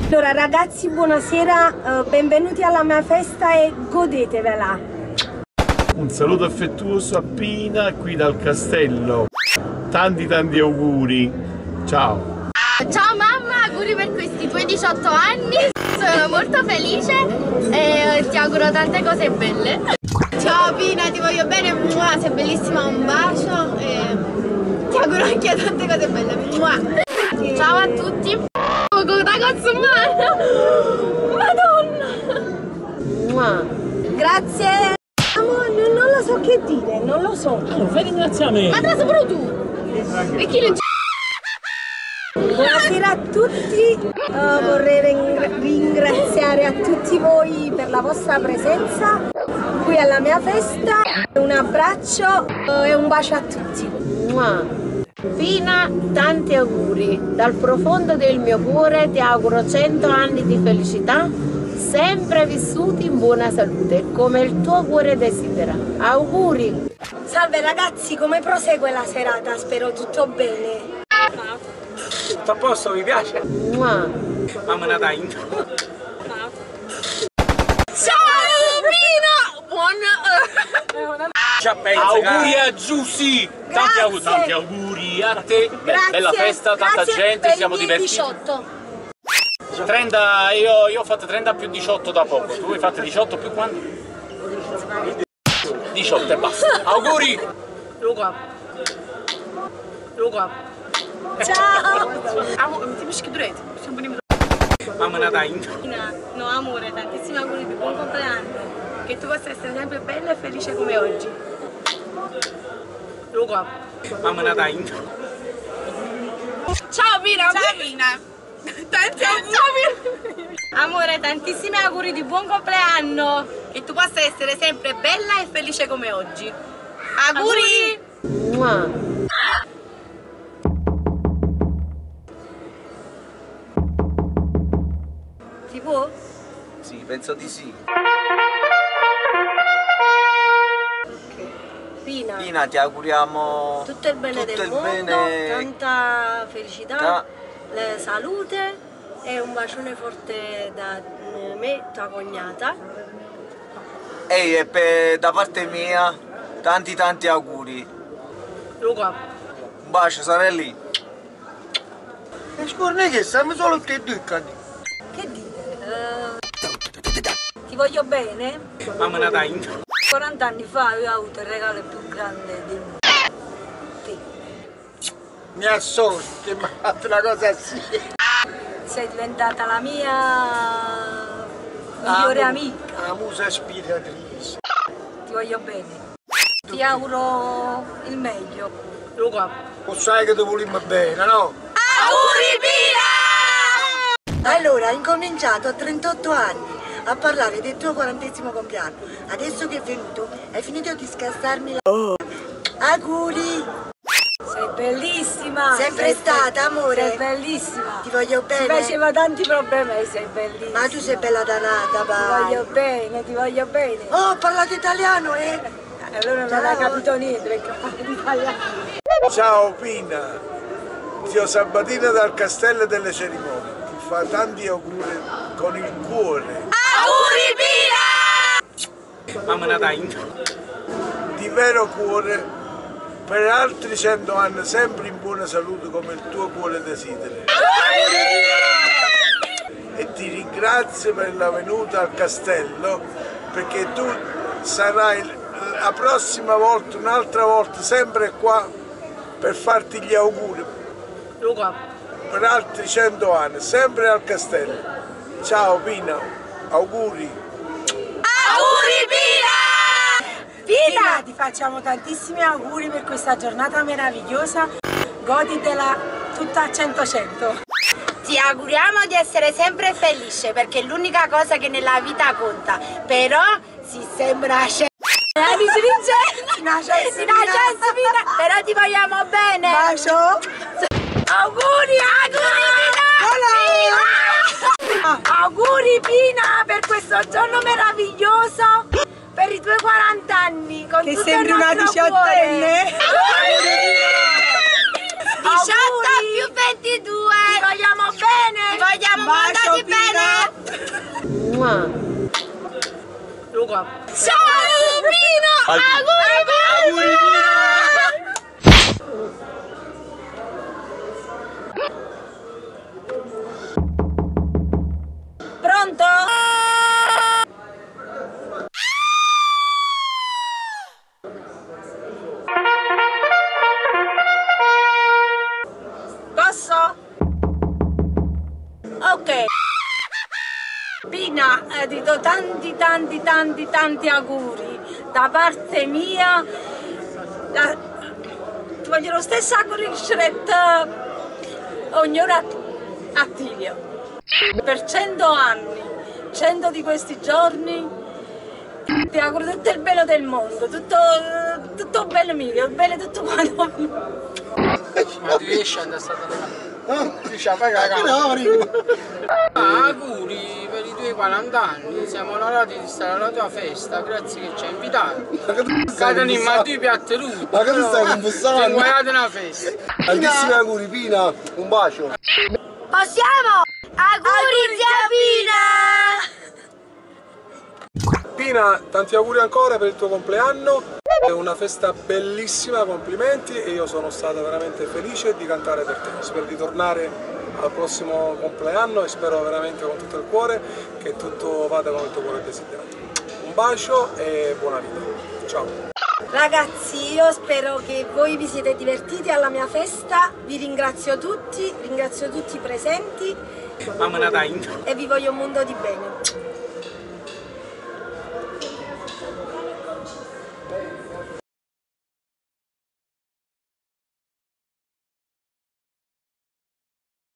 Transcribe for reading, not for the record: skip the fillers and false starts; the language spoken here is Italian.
Allora ragazzi, buonasera, benvenuti alla mia festa e godetevela. Un saluto affettuoso a Pina qui dal castello. Tanti auguri. Ciao. Ciao mamma, auguri per questi tuoi 18 anni. Sono molto felice e ti auguro tante cose belle. Ciao Pina, ti voglio bene, sei bellissima, un bacio e ti auguro anche tante cose belle. Ciao a tutti. Madonna. Grazie. Non lo so che dire, non lo so. Fai ringraziamento. Ma te la saprai tu? E chi non Buonasera a tutti, vorrei ringraziare a tutti voi per la vostra presenza qui alla mia festa. Un abbraccio e un bacio a tutti. Pina, tanti auguri, dal profondo del mio cuore ti auguro 100 anni di felicità, sempre vissuti in buona salute, come il tuo cuore desidera. Auguri! Salve ragazzi, come prosegue la serata? Spero tutto bene. Tutto a posto, mi piace? Mamma Natale. Ciao Pina! Auguri a Giussi! Tanti auguri a te! Grazie, bella festa, tanta gente, siamo divertiti. 18. 30, io ho fatto 30 più 18 da poco. Tu hai fatto 18 più quanto? 18 e basta. Auguri! Luca. Ciao! Ti mischio durante. Mamma Natale. No amore, tantissimi auguri di buon compleanno. Che tu possa essere sempre bella e felice come oggi. Luca. Mamma Natale. Ciao Pina! Ciao Pina! Tanti auguri! Amore, tantissimi auguri di buon compleanno! Che tu possa essere sempre bella e felice come oggi. Auguri! Si può? Sì, penso di sì. Pina, ti auguriamo Tutto il bene del mondo, tanta felicità, salute e un bacione forte da me, tua cognata. E da parte mia, tanti auguri. Luca. Un bacio, sorelli. E scorne che siamo solo che due cani. Che dire? Ti voglio bene? Mamma Natale. 40 anni fa avevo avuto il regalo più grande di te. Mi associo, che mi ha fatto una cosa sì. Sei diventata la mia migliore amica. La musa ispiratrice. Ti voglio bene. Ti auguro il meglio. Luca. O sai che ti volimmo bene, no? Auguri Pina! Allora, hai incominciato a 38 anni a parlare del tuo 40° compleanno. Adesso che è venuto, hai finito di scassarmi la... Auguri! Sei bellissima! Sempre stata, amore! Sei bellissima! Ti voglio Ti bene! faceva tanti problemi e sei bellissima! Ma tu sei bella danata, Ti vai! voglio bene, ti voglio bene! Oh, parlate italiano, eh! Allora non hai capito niente perché parli italiano! Ciao Pina, zio Sabatino dal Castello delle Cerimonie. Ti fa tanti auguri con il cuore. Auguri Pina! Mamma Natale. Di vero cuore, per altri 100 anni sempre in buona salute come il tuo cuore desidera. E ti ringrazio per la venuta al castello, perché tu sarai la prossima volta, un'altra volta, sempre qua per farti gli auguri. Luca. Per altri 100 anni, sempre al castello. Ciao Pina, auguri. Auguri Pina! Pina, ti facciamo tantissimi auguri per questa giornata meravigliosa, goditela tutta a 100%. Ti auguriamo di essere sempre felice perché è l'unica cosa che nella vita conta, però si sembra amici Vincenzi, però ti vogliamo bene. Bacio! Auguri Pina! Auguri Pina per questo giorno meraviglioso, per i tuoi 40 anni, con Che tutto sembri il una nostro 18enne! 18 più 22! Ti vogliamo bene! Ti vogliamo Bacio, mandati bene! Luca. Ciao Pino! Auguri Pino! Pronto? Posso? Ok. Pina, ti do tanti auguri da parte mia. Ti voglio lo stesso auguri ognuno a Tilio. Per 100 anni, 100 di questi giorni, ti auguro tutto il bello del mondo, tutto bello mio, bene tutto quanto. Ma ti riesci ad andare auguri per i tuoi 40 anni, siamo onorati di stare alla tua festa, grazie che ci hai invitato. Catani, ma tu piatti lui. Ma che ti stai confessando? Ti guardate una festa. Tantissimi auguri Pina, un bacio. Possiamo? Auguri zia Pina! Pina, tanti auguri ancora per il tuo compleanno. È una festa bellissima, complimenti, e io sono stata veramente felice di cantare per te. Spero di tornare al prossimo compleanno e spero veramente con tutto il cuore che tutto vada come il tuo cuore desiderato. Un bacio e buona vita. Ciao! Ragazzi, io spero che voi vi siete divertiti alla mia festa, vi ringrazio tutti i presenti e vi voglio un mondo di bene.